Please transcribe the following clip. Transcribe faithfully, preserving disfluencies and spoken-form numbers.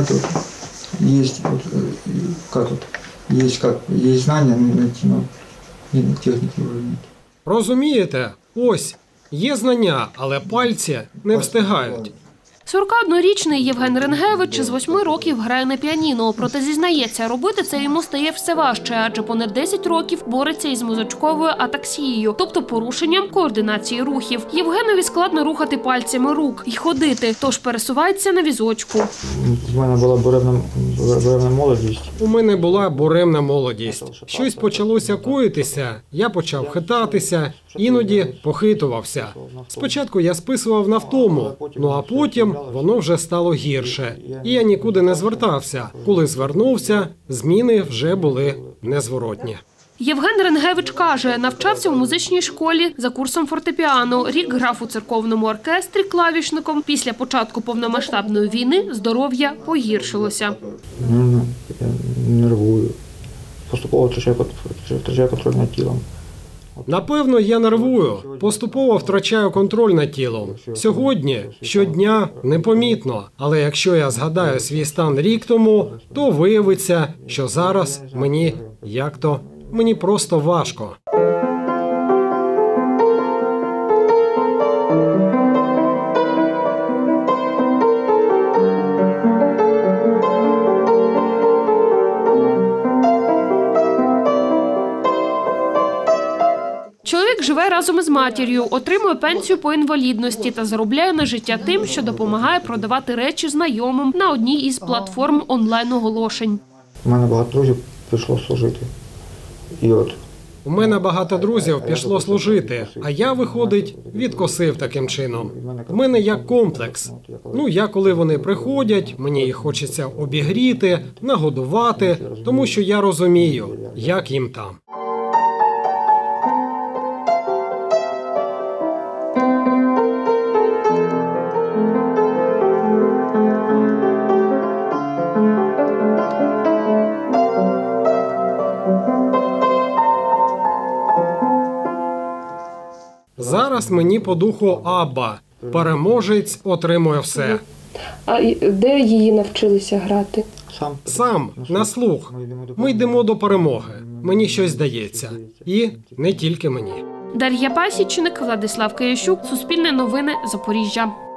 знаете, вот, есть, вот, как вот, есть, как, есть знания, но нет техники уже нет. Розумієте? Ось, є знання, але пальці не встигають. сорокаоднорічний Євген Ренгевич з восьми років грає на піаніно. Проте зізнається, робити це йому стає все важче, адже понад десять років бореться із мозочковою атаксією, тобто порушенням координації рухів. Євгенові складно рухати пальцями рук і ходити, тож пересувається на візочку. У мене була буремна, буремна молодість. У мене була буремна молодість. Щось почалося коїтися, я почав хитатися, іноді похитувався. Спочатку я списував на втому, ну а потім воно вже стало гірше. І я нікуди не звертався. Коли звернувся, зміни вже були незворотні. Євген Ренгевич каже, навчався у музичній школі за курсом фортепіано, рік грав у церковному оркестрі клавішником. Після початку повномасштабної війни здоров'я погіршилося. Ну, я нервую. Поступово втрачаю контроль над тілом. Напевно, я нервую. Поступово втрачаю контроль над тілом. Сьогодні, щодня, непомітно. Але якщо я згадаю свій стан рік тому, то виявиться, що зараз мені як-то, мені просто важко. Чоловік живе разом із матір'ю, отримує пенсію по інвалідності та заробляє на життя тим, що допомагає продавати речі знайомим на одній із платформ онлайн-оголошень. У мене багато друзів пішло служити. І от. У мене багато друзів пішло служити, а я, виходить, відкосив таким чином. В мене як комплекс. Ну, я коли вони приходять, мені їх хочеться обігріти, нагодувати, тому що я розумію, як їм там. Зараз мені по духу Абба. Переможець отримує все. А де її навчилися грати? Сам. Сам, на слух. Ми йдемо до перемоги. Мені щось здається. І не тільки мені. Дар'я Пасічник, Владислав Киящук, Суспільне новини, Запоріжжя.